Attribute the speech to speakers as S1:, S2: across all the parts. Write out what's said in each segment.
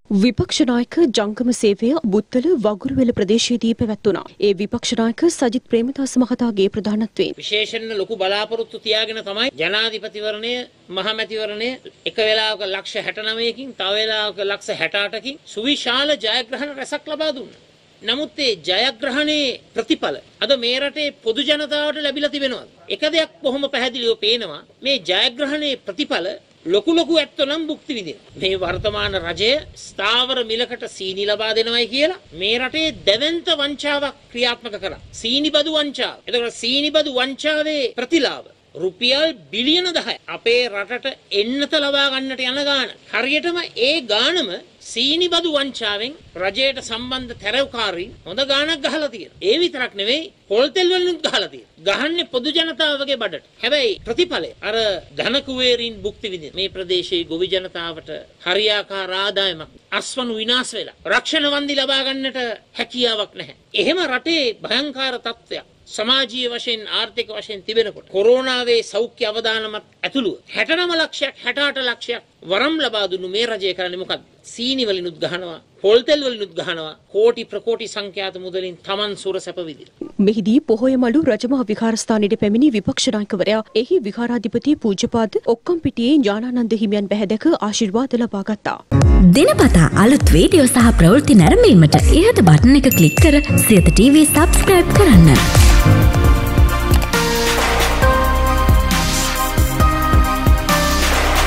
S1: විපක්ෂ නායක ජංගම සේවය බුත්තල වගුරුවෙල ප්‍රදේශයේදී පැවැත්වුණා. ඒ විපක්ෂ නායක සජිත් ප්‍රේමදාස මහතාගේ ප්‍රධානත්වයෙන්
S2: විශේෂයෙන්ම ලොකු බලාපොරොත්තු තියාගෙන තමයි ජනාධිපතිවරණය මහමැතිවරණය එක වෙලාවක ලක්ෂ 69කින් තව වෙලාවක ලක්ෂ 68කින් සුවිශාල ජයග්‍රහණ රැසක් ලබා දුන්නා. නමුත් ඒ ජයග්‍රහණයේ ප්‍රතිඵල අද මේ රටේ පොදු ජනතාවට ලැබිලා තිබෙනවා. එක දෙයක් කොහොම පැහැදිලිව පේනවා මේ ජයග්‍රහණයේ ප්‍රතිඵල ලොකු ඇත්ත නම් භුක්ති විඳින. මේ වර්තමාන රජය ස්ථාවර මිලකට සීනි ලබා දෙනවයි කියලා මේ රටේ දැවැන්ත වංචාවක් ක්‍රියාත්මක කරා. සීනි බදු වංචාව. එතකොට සීනි බදු වංචාවේ ප්‍රතිලාභ රුපියල් බිලියන 10 අපේ රටට එන්නත ලබා ගන්නට යන ගාන. හරියටම ඒ ගානම සීනි බදු වංචාවෙන් රජයට සම්බන්ධ තැරවකාරීන් හොඳ ගාණක් ගහලා තියෙනවා. ඒ විතරක් නෙවෙයි පොල් තෙල් වලින් ගහලා තියෙනවා. ගහන්නේ පොදු ජනතාවගේ බඩට. හැබැයි ප්‍රතිඵලය අර ධන කුවේරින් භුක්ති විඳින මේ ප්‍රදේශයේ ගොවි ජනතාවට හරියාකාර ආදායමක් අස්වනු විනාශ වෙලා රක්ෂණ වන්දි ලබා ගන්නට හැකියාවක් නැහැ. එහෙම රටේ භයංකාර තත්ත්වයක් සමාජීය වශයෙන් ආර්ථික වශයෙන් තිබෙනකොට කොරෝනාවේ සෞඛ්‍ය අවදානමත් ඇතුළුව 69 ලක්ෂයක් 68 ලක්ෂයක් වරම් ලබා දුන්නු මේ රජය කරන්නේ මොකක්ද? සීනි වලිනුත් ගහනවා, පොල් තෙල් වලිනුත් ගහනවා, කෝටි ප්‍රකෝටි සංඛ්‍යාත මුදලින් Taman සුර සැප විදින.
S1: මෙහිදී පොහොයමඩු රජමහා විහාරස්ථානයේ පැමිණි විපක්ෂ නායකවරයා එහි විහාරාධිපති පූජ්‍යපාද ඔක්කම්පිටියේ ඥානානන්ද හිමියන් බැහැදක ආශිර්වාද ලබා ගත්තා.
S3: දිනපතා අලුත් වීඩියෝ සහ ප්‍රවෘත්ති නැරඹීමට ඉහත බටන් එක ක්ලික් කර සියත TV සබ්ස්ක්‍රයිබ් කරන්න.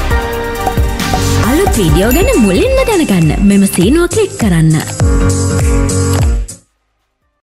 S3: අලුත් වීඩියෝ ගැන මුලින්ම දැනගන්න මෙම සීනුව ක්ලික් කරන්න.